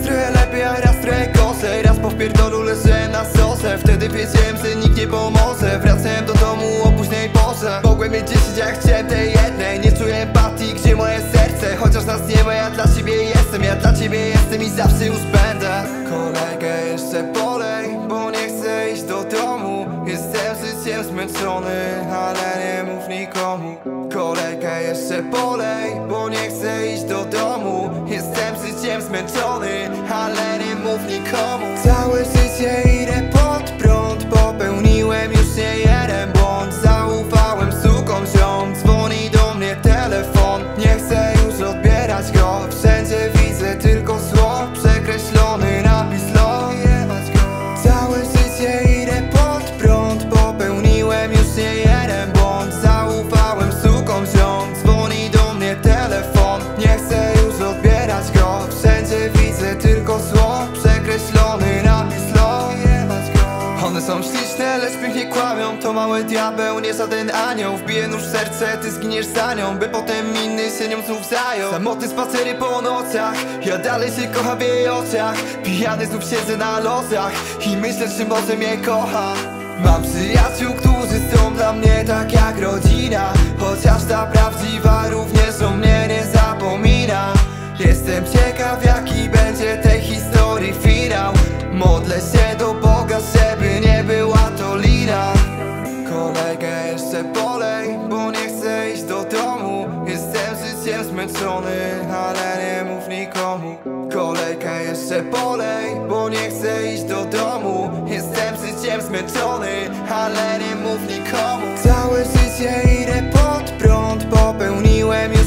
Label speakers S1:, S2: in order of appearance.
S1: trochę lepiej, a raz trochę gorzej. Raz po wpierdolu leżałem na sosę, wtedy wiedziałem, że nikt nie pomoże. Wracałem do domu o późnej porze. Mogłem mieć 10, jak chciałem tej jednej. Nie czuję empatii, gdzie moje serce. Chociaż nas nie ma, ja dla ciebie jestem. Ja dla ciebie jestem i zawsze już będę. Kolejkę jeszcze polej, bo nie chcę iść do domu. Jestem życiem zmęczony, ale nie mów nikomu. Kolejkę jeszcze polej, bo nie chcę iść do domu. Jestem życiem zmęczony, ale nie mów nikomu. Całe życie idę pod prąd, popełniłem już nie jeden błąd. Zaufałem sukom ziom, dzwoni do mnie telefon. Nie chcę już odbierać go, wszędzie widzę tylko zło. Przekreślony napis love. Całe życie idę pod prąd, popełniłem już nie jeden błąd. Zaufałem sukom ziom, dzwoni do mnie telefon. Nie chcę już odbierać go, wszędzie widzę tylko zło. Przekreślony napis love. One są śliczne, lecz pięknie kłamią. To mały diabeł, nie żaden anioł. Wbije nóż w serce, ty zginiesz za nią, by potem inny się nią znów zajął. Samotne spacery po nocach, ja dalej się kocham w jej oczach. Pijany znów siedzę na losach i myślę, czy może mnie kocha. Mam przyjaciół, którzy są dla mnie tak jak rodzina, chociaż ta prawdziwa również o mnie nie zapomina. Jestem ciekaw, jaki będzie tej historii finał. Modlę się do Boga, żeby nie była to lina. Kolejkę jeszcze polej, bo nie chcę iść do domu. Jestem życiem zmęczony, ale nie mów nikomu. Kolejkę jeszcze polej, bo nie chcę iść do domu. Jestem życiem zmęczony, ale nie mów nikomu. Całe życie idę pod prąd, popełniłem